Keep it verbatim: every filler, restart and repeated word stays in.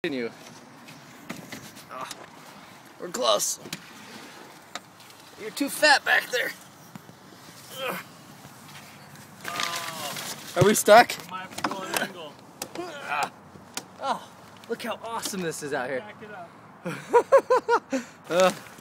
Continue. Oh, we're close. You're too fat back there. Oh. Are we stuck? We might have to go on an angle. Oh, look how awesome this is out here. Back it up. uh.